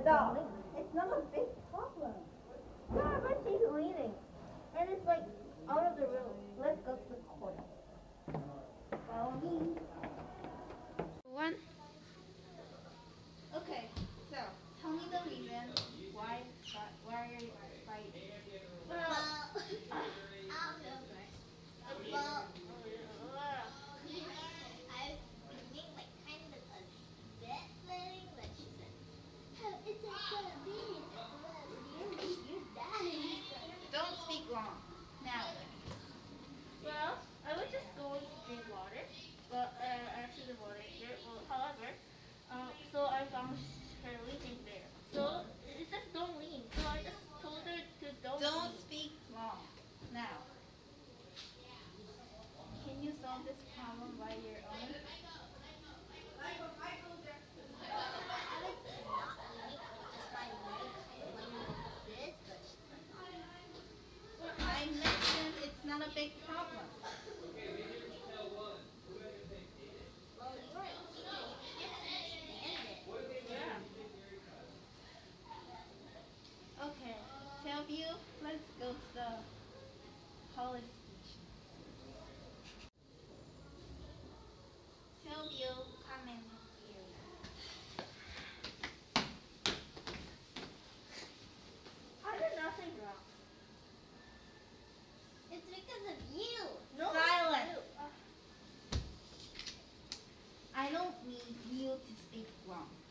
No, it's not a big problem. Yeah, but she's leaning. And it's like out of the room. Let's go to the corner. Follow me. One. Okay, so tell me the reason why are you fighting? Well, well, I was being like kind of a bit flirting, but she said, "Oh, it's a baby, you die." Don't speak long. Now. Well, I was just going to drink water, but actually the water is there. Well, however, so I found her leaning there. So it says don't lean. So I just told her to don't Don't lean. speak long. Now. Can you solve this problem by your own? I was not leaning, just my leg kind of went like this, but she said, I mentioned it's not a big problem. well, you're a teacher, you can't understand it. Okay, Tailview, let's go to the police station. Tailview, come in here. I did nothing wrong. It's because of you. No. Silence. Uh, I don't need you to speak long.